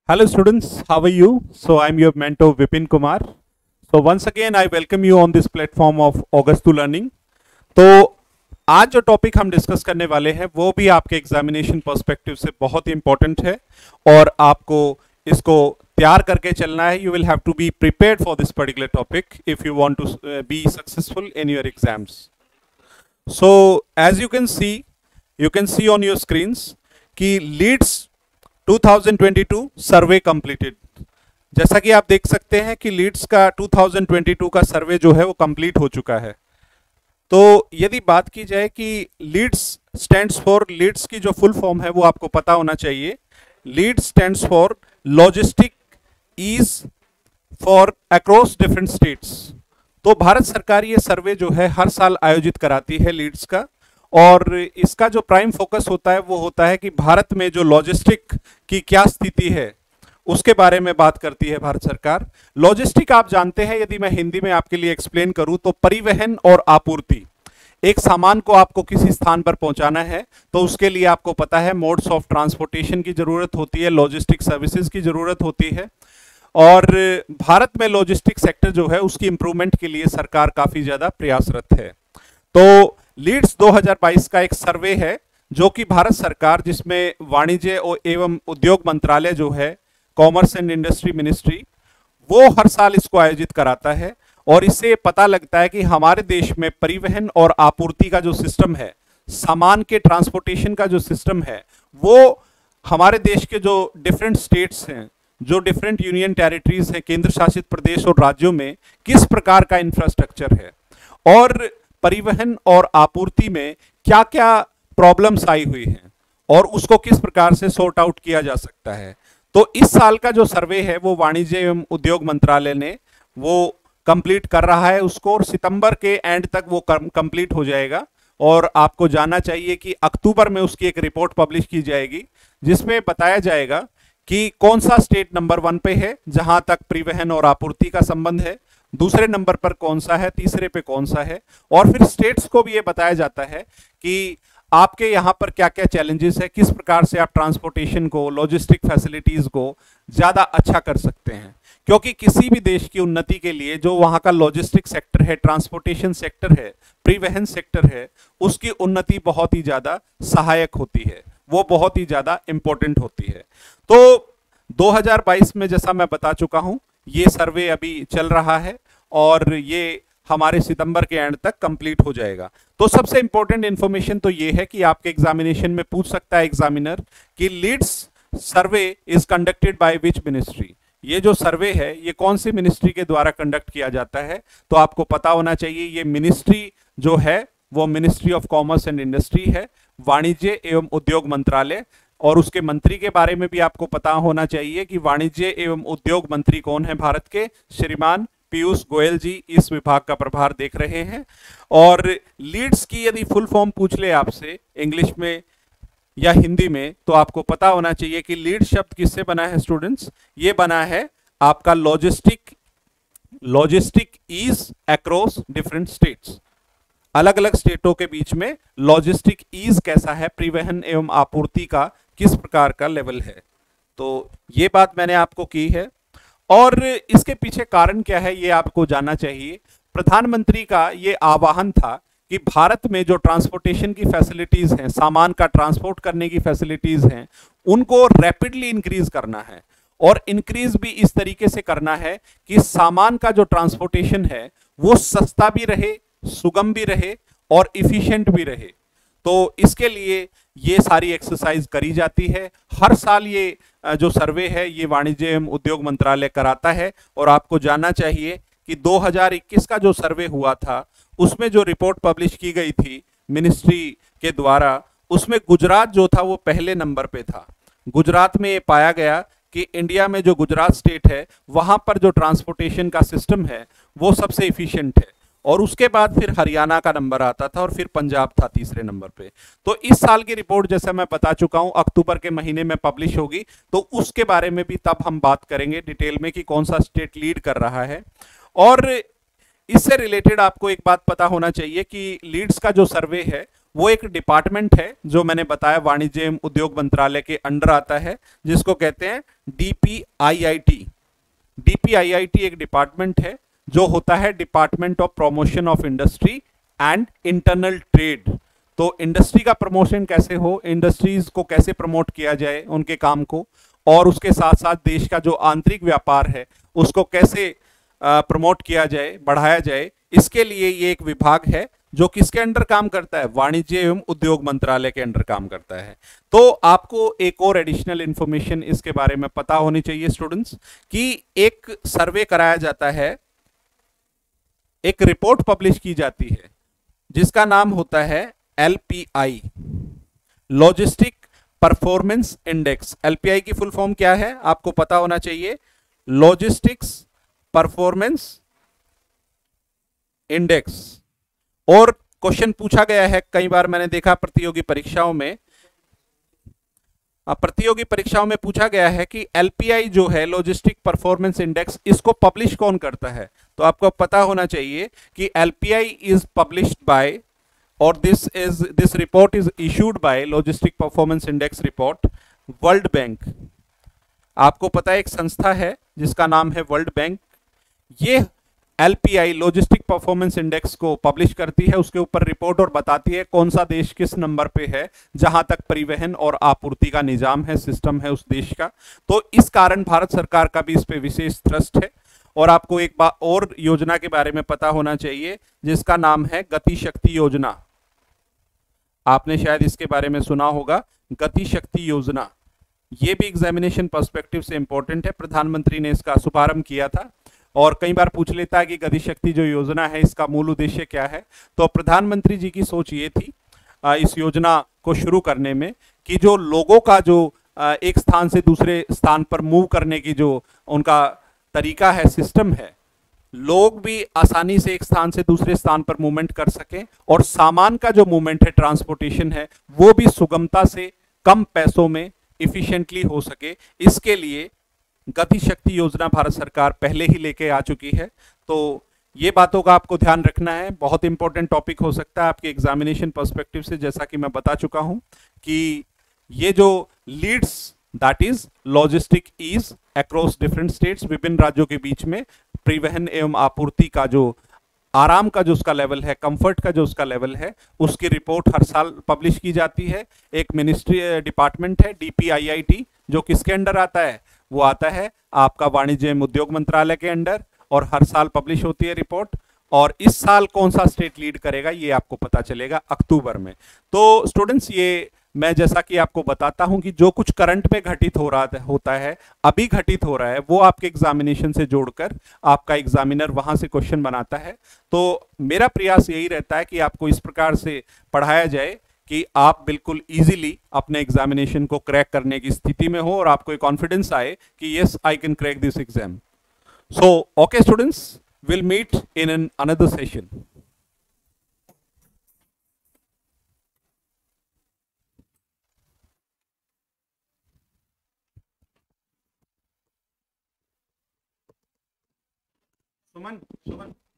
Hello students, how are you? So I'm your mentor Vipin Kumar. So once again I welcome you on this platform of August to Learning. तो आज जो topic हम discuss करने वाले हैं वो भी आपके एग्जामिनेशन पर्सपेक्टिव से बहुत ही इंपॉर्टेंट है और आपको इसको तैयार करके चलना है. You will have to be prepared for this particular topic if you want to be successful in your exams. So as you can see on your screens कि लीड्स 2022 सर्वे कंप्लीटेड. जैसा कि आप देख सकते हैं कि लीड्स का 2022 का सर्वे जो है वो कंप्लीट हो चुका है. तो यदि बात की जाए कि लीड्स स्टैंड्स फॉर, लीड्स की जो फुल फॉर्म है वो आपको पता होना चाहिए. LEADS stands for logistic ease for across different states. तो भारत सरकार ये सर्वे जो है हर साल आयोजित कराती है लीड्स का, और इसका जो प्राइम फोकस होता है वो होता है कि भारत में जो लॉजिस्टिक की क्या स्थिति है उसके बारे में बात करती है भारत सरकार. लॉजिस्टिक आप जानते हैं, यदि मैं हिंदी में आपके लिए एक्सप्लेन करूं तो परिवहन और आपूर्ति. एक सामान को आपको किसी स्थान पर पहुंचाना है तो उसके लिए आपको पता है मोड्स ऑफ ट्रांसपोर्टेशन की जरूरत होती है, लॉजिस्टिक सर्विसेज की जरूरत होती है. और भारत में लॉजिस्टिक सेक्टर जो है उसकी इंप्रूवमेंट के लिए सरकार काफी ज्यादा प्रयासरत है. तो लीड्स 2022 का एक सर्वे है जो कि भारत सरकार, जिसमें वाणिज्य एवं उद्योग मंत्रालय जो है, कॉमर्स एंड इंडस्ट्री मिनिस्ट्री, वो हर साल इसको आयोजित कराता है. और इससे पता लगता है कि हमारे देश में परिवहन और आपूर्ति का जो सिस्टम है, सामान के ट्रांसपोर्टेशन का जो सिस्टम है, वो हमारे देश के जो डिफरेंट स्टेट्स हैं, जो डिफरेंट यूनियन टेरिटरीज हैं, केंद्र शासित प्रदेश और राज्यों में किस प्रकार का इंफ्रास्ट्रक्चर है और परिवहन और आपूर्ति में क्या क्या प्रॉब्लम्स आई हुई हैं और उसको किस प्रकार से सॉर्ट आउट किया जा सकता है. तो इस साल का जो सर्वे है वो वाणिज्य एवं उद्योग मंत्रालय ने वो कंप्लीट कर रहा है उसको, और सितंबर के एंड तक वो कंप्लीट हो जाएगा. और आपको जानना चाहिए कि अक्टूबर में उसकी एक रिपोर्ट पब्लिश की जाएगी जिसमें बताया जाएगा कि कौन सा स्टेट नंबर 1 पे है जहां तक परिवहन और आपूर्ति का संबंध है, दूसरे नंबर पर कौन सा है, तीसरे पे कौन सा है, और फिर स्टेट्स को भी ये बताया जाता है कि आपके यहाँ पर क्या क्या चैलेंजेस है, किस प्रकार से आप ट्रांसपोर्टेशन को, लॉजिस्टिक फैसिलिटीज को ज्यादा अच्छा कर सकते हैं. क्योंकि किसी भी देश की उन्नति के लिए जो वहाँ का लॉजिस्टिक सेक्टर है, ट्रांसपोर्टेशन सेक्टर है, परिवहन सेक्टर है, उसकी उन्नति बहुत ही ज्यादा सहायक होती है, वो बहुत ही ज्यादा इंपॉर्टेंट होती है. तो 2022 में जैसा मैं बता चुका हूं, ये सर्वे अभी चल रहा है और ये हमारे सितंबर के एंड तक कंप्लीट हो जाएगा. तो सबसे इंपॉर्टेंट इंफॉर्मेशन तो ये है कि आपके एग्जामिनेशन में पूछ सकता है एग्जामिनर कि LEADS survey is conducted by which ministry. ये जो सर्वे है ये कौन सी मिनिस्ट्री के द्वारा कंडक्ट किया जाता है. तो आपको पता होना चाहिए ये मिनिस्ट्री जो है वो ministry of commerce and industry है, वाणिज्य एवं उद्योग मंत्रालय. और उसके मंत्री के बारे में भी आपको पता होना चाहिए कि वाणिज्य एवं उद्योग मंत्री कौन है भारत के, श्रीमान पीयूष गोयल जी इस विभाग का प्रभार देख रहे हैं. और लीड्स की यदि फुल फॉर्म पूछ ले आपसे इंग्लिश में या हिंदी में तो आपको पता होना चाहिए कि लीड शब्द किससे बना है स्टूडेंट्स. ये बना है आपका logistic ease across different states. अलग अलग स्टेटों के बीच में लॉजिस्टिक ईज कैसा है, परिवहन एवं आपूर्ति का किस प्रकार का लेवल है. तो ये बात मैंने आपको की है. और इसके पीछे कारण क्या है ये आपको जानना चाहिए. प्रधानमंत्री का ये आह्वान था कि भारत में जो ट्रांसपोर्टेशन की फैसिलिटीज हैं, सामान का ट्रांसपोर्ट करने की फैसिलिटीज हैं, उनको रैपिडली इंक्रीज करना है. और इंक्रीज भी इस तरीके से करना है कि सामान का जो ट्रांसपोर्टेशन है वो सस्ता भी रहे, सुगम भी रहे और इफिशिएंट भी रहे. तो इसके लिए ये सारी एक्सरसाइज करी जाती है. हर साल ये जो सर्वे है ये वाणिज्य एवं उद्योग मंत्रालय कराता है. और आपको जानना चाहिए कि 2021 का जो सर्वे हुआ था उसमें जो रिपोर्ट पब्लिश की गई थी मिनिस्ट्री के द्वारा, उसमें गुजरात जो था वो पहले नंबर पे था. गुजरात में ये पाया गया कि इंडिया में जो गुजरात स्टेट है वहां पर जो ट्रांसपोर्टेशन का सिस्टम है वो सबसे इफिशिएंट है. और उसके बाद फिर हरियाणा का नंबर आता था और फिर पंजाब था तीसरे नंबर पे. तो इस साल की रिपोर्ट जैसा मैं बता चुका हूं अक्टूबर के महीने में पब्लिश होगी, तो उसके बारे में भी तब हम बात करेंगे डिटेल में कि कौन सा स्टेट लीड कर रहा है. और इससे रिलेटेड आपको एक बात पता होना चाहिए कि लीड्स का जो सर्वे है वो एक डिपार्टमेंट है जो मैंने बताया वाणिज्य एवं उद्योग मंत्रालय के अंडर आता है, जिसको कहते हैं डीपीआईआईटी। डीपीआईआईटी एक डिपार्टमेंट है जो होता है department of promotion of industry and internal trade. तो इंडस्ट्री का प्रमोशन कैसे हो, इंडस्ट्रीज को कैसे प्रमोट किया जाए उनके काम को, और उसके साथ साथ देश का जो आंतरिक व्यापार है उसको कैसे प्रमोट किया जाए, बढ़ाया जाए, इसके लिए ये एक विभाग है जो किसके अंडर काम करता है, वाणिज्य एवं उद्योग मंत्रालय के अंडर काम करता है। तो आपको एक और एडिशनल इंफॉर्मेशन इसके बारे में पता होनी चाहिए स्टूडेंट्स, कि एक सर्वे कराया जाता है, एक रिपोर्ट पब्लिश की जाती है जिसका नाम होता है LPI, logistic performance index. LPI की फुल फॉर्म क्या है आपको पता होना चाहिए, लॉजिस्टिक्स परफॉर्मेंस इंडेक्स। और क्वेश्चन पूछा गया है कई बार, मैंने देखा प्रतियोगी परीक्षाओं में, पूछा गया है कि एलपीआई जो है लॉजिस्टिक परफॉर्मेंस इंडेक्स, इसको पब्लिश कौन करता है। तो आपको पता होना चाहिए कि एलपीआई इज पब्लिश्ड बाय, और this report is issued by, logistic performance index report, world bank. आपको पता है एक संस्था है जिसका नाम है वर्ल्ड बैंक, ये एलपीआई लॉजिस्टिक परफॉर्मेंस इंडेक्स को पब्लिश करती है, उसके ऊपर रिपोर्ट और बताती है कौन सा देश किस नंबर पे है जहां तक परिवहन और आपूर्ति का निजाम है, सिस्टम है उस देश का। तो इस कारण भारत सरकार का भी इस पे विशेष ट्रस्ट है। और आपको एक बात और योजना के बारे में पता होना चाहिए जिसका नाम है गति शक्ति योजना। आपने शायद इसके बारे में सुना होगा, गति शक्ति योजना। ये भी एग्जामिनेशन पर्सपेक्टिव से इंपॉर्टेंट है, प्रधानमंत्री ने इसका शुभारंभ किया था। और कई बार पूछ लेता है कि गति शक्ति जो योजना है इसका मूल उद्देश्य क्या है। तो प्रधानमंत्री जी की सोच ये थी इस योजना को शुरू करने में, कि जो लोगों का जो एक स्थान से दूसरे स्थान पर मूव करने की जो उनका तरीका है, सिस्टम है, लोग भी आसानी से एक स्थान से दूसरे स्थान पर मूवमेंट कर सकें, और सामान का जो मूवमेंट है, ट्रांसपोर्टेशन है, वो भी सुगमता से कम पैसों में इफिशिएंटली हो सके। इसके लिए गति शक्ति योजना भारत सरकार पहले ही लेके आ चुकी है। तो ये बातों का आपको ध्यान रखना है, बहुत इंपॉर्टेंट टॉपिक हो सकता है आपके एग्जामिनेशन पर्सपेक्टिव से। जैसा कि मैं बता चुका हूं कि ये जो LEADS, that is logistic ease across different states, विभिन्न राज्यों के बीच में परिवहन एवं आपूर्ति का जो आराम का जो उसका लेवल है, कंफर्ट का जो उसका लेवल है, उसकी रिपोर्ट हर साल पब्लिश की जाती है। एक मिनिस्ट्री डिपार्टमेंट है डीपीआईआईटी, जो किसके अंडर आता है, वो आता है आपका वाणिज्य एवं उद्योग मंत्रालय के अंडर, और हर साल पब्लिश होती है रिपोर्ट। और इस साल कौन सा स्टेट लीड करेगा ये आपको पता चलेगा अक्टूबर में। तो स्टूडेंट्स, ये मैं जैसा कि आपको बताता हूं कि जो कुछ करंट में घटित हो रहा होता है, अभी घटित हो रहा है, वो आपके एग्जामिनेशन से जोड़कर आपका एग्जामिनर वहां से क्वेश्चन बनाता है। तो मेरा प्रयास यही रहता है कि आपको इस प्रकार से पढ़ाया जाए कि आप बिल्कुल इजीली अपने एग्जामिनेशन को क्रैक करने की स्थिति में हो, और आपको एक कॉन्फिडेंस आए कि yes I can crack this exam. So okay students, will meet in an another session. Suman, Suman.